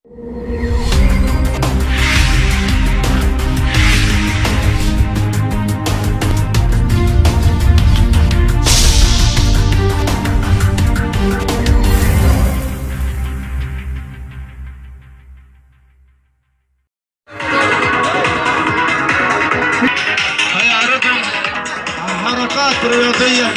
هيعرضهم حركات رياضية.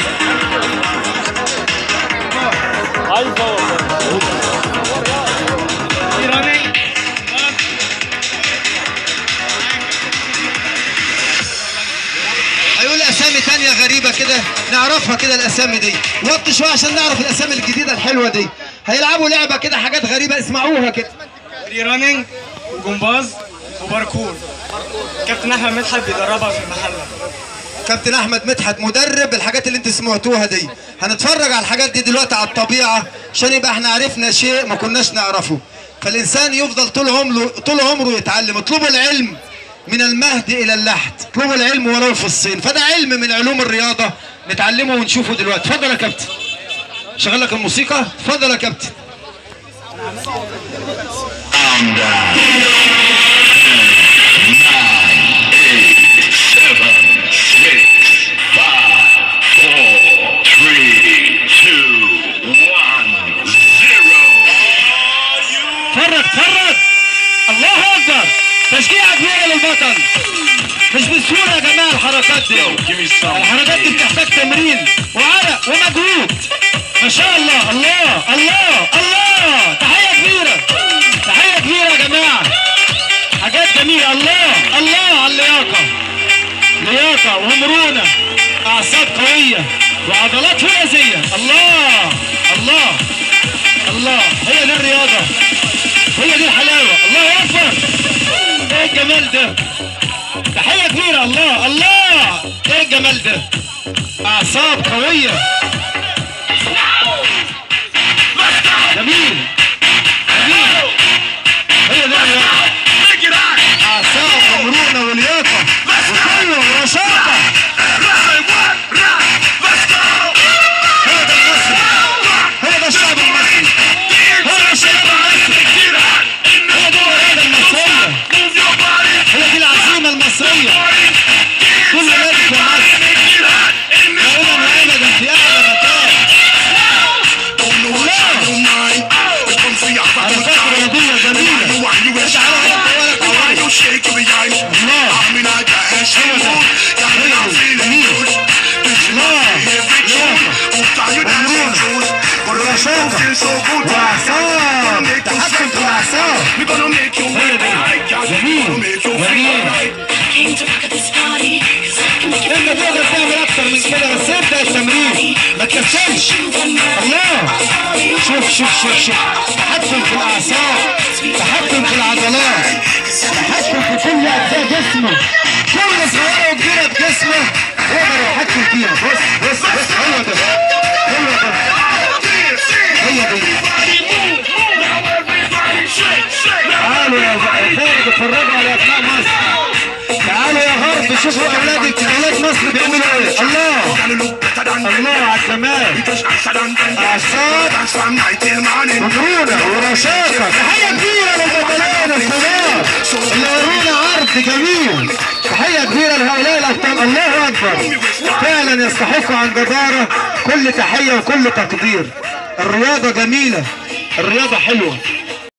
هيقول اسامي تانية غريبة كده نعرفها كده الاسامي دي. وطي شوية عشان نعرف الاسامي الجديدة الحلوة دي. هيلعبوا لعبة كده حاجات غريبة اسمعوها كده. فري رانينج وجمباز وباركور. كابتن احمد مدحت بيدربها في المحله. كابتن احمد مدحت مدرب الحاجات اللي انتوا سمعتوها دي. هنتفرج على الحاجات دي دلوقتي على الطبيعه عشان يبقى احنا عرفنا شيء ما كناش نعرفه. فالانسان يفضل طول عمره يتعلم. اطلبوا العلم من المهد الى اللحد، اطلبوا العلم ولو في الصين. فده علم من علوم الرياضه نتعلمه ونشوفه دلوقتي. اتفضل يا كابتن. شغل لك الموسيقى. اتفضل يا كابتن. اتفرج الله اكبر. تشجيع كبير للبطل. مش بسهوله يا جماعه الحركات دي. الحركات دي بتحتاج تمرين وعرق ومجهود. ما شاء الله. الله الله الله. تحيه كبيره. تحيه كبيره يا جماعه. حاجات جميله. الله الله على اللياقه. لياقه ومرونه. اعصاب قويه وعضلات فولاذيه. الله الله الله. هي دي الرياضه. هي دي الحلاوه. الله اكبر. ايه الجمال ده. تحيه كبيره. الله الله. ايه الجمال ده. اعصاب قويه. جميل جميل. هي دي الرياضه. اعصاب ومرونه ولياقه وقوه ورشاقه. هو ده المصري. هو ده الشعب المصري. هو ده الشعب المصري. هي دي الرياضه المصريه. هي دي العزيمه المصريه. كل نادي في مصر دائما وابدا في اعلى مكان. حركات رياضيه جميله. واعصاب. تحكم في الاعصاب. جميل جميل. انت تقدر تعمل اكتر من كده بس ابدا التمرين ما تكسلش. الله. شوف شوف شوف شوف. تحكم في الاعصاب. تحكم في العضلات. تحكم في كل اجزاء جسمه. كل صغيره وكبيره في جسمه يقدر يتحكم فيها. بص بص بص. هو ده هو ده. هي دي. تعالوا يا خالد اتفرجوا على ابناء مصر. تعالوا يا غرب شوفوا اولاد مصر بيعملوا ايه. الله الله على الجمال. اعصاب ومرونه ورشاقه. تحيه كبيره للبطلين الشباب اللي ورونا عرض جميل. تحيه كبيره لهؤلاء الابطال. الله اكبر. فعلا يستحقوا عن جداره كل تحيه وكل تقدير. الرياضه جميله. الرياضه حلوه.